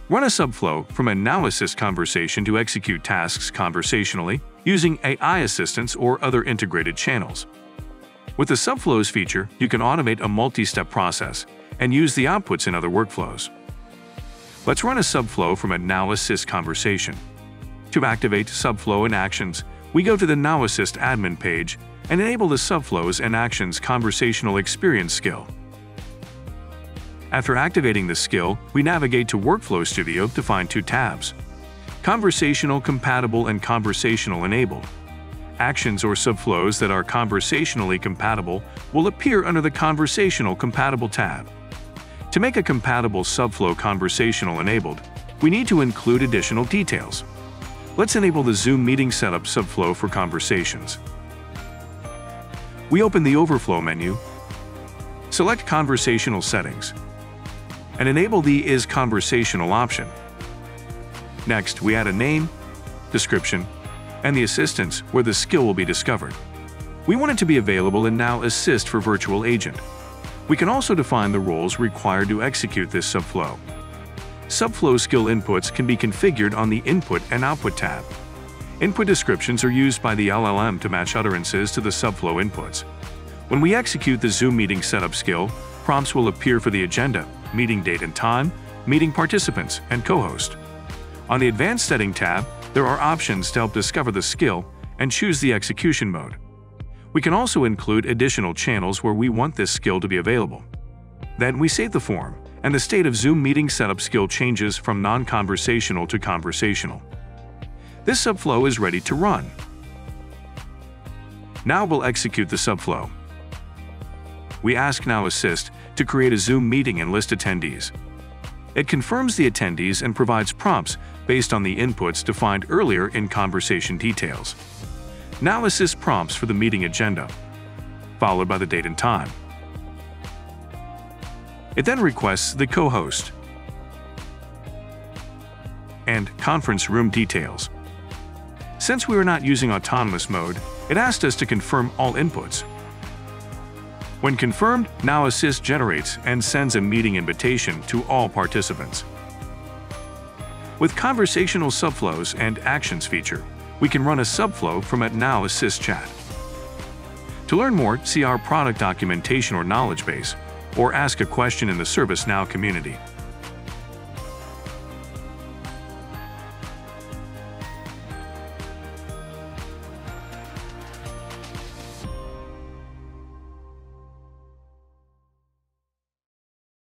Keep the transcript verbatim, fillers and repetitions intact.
Run a Subflow from a Now Assist conversation to execute tasks conversationally using A I assistants or other integrated channels. With the Subflows feature, you can automate a multi-step process and use the outputs in other workflows. Let's run a Subflow from a Now Assist conversation. To activate Subflow and Actions, we go to the Now Assist admin page and enable the Subflows and Actions conversational experience skill. After activating the skill, we navigate to Workflow Studio to find two tabs: Conversational Compatible and Conversational Enabled. Actions or subflows that are conversationally compatible will appear under the Conversational Compatible tab. To make a compatible subflow conversational enabled, we need to include additional details. Let's enable the Zoom Meeting Setup subflow for conversations. We open the Overflow menu, select Conversational Settings, and enable the Is Conversational option. Next, we add a name, description, and the assistance where the skill will be discovered. We want it to be available in Now Assist for Virtual Agent. We can also define the roles required to execute this subflow. Subflow skill inputs can be configured on the Input and Output tab. Input descriptions are used by the L L M to match utterances to the subflow inputs. When we execute the Zoom Meeting Setup skill, prompts will appear for the agenda, meeting date and time, meeting participants, and co-host. On the Advanced Setting tab, there are options to help discover the skill and choose the execution mode. We can also include additional channels where we want this skill to be available. Then we save the form, and the state of Zoom Meeting Setup skill changes from non-conversational to conversational. This subflow is ready to run. Now we'll execute the subflow. We ask Now Assist to create a Zoom meeting and list attendees. It confirms the attendees and provides prompts based on the inputs defined earlier in conversation details. Now Assist prompts for the meeting agenda, followed by the date and time. It then requests the co-host and conference room details. Since we are not using autonomous mode, it asked us to confirm all inputs. When confirmed, Now Assist generates and sends a meeting invitation to all participants. With conversational subflows and actions feature, we can run a subflow from a Now Assist chat. To learn more, see our product documentation or knowledge base, or ask a question in the ServiceNow community.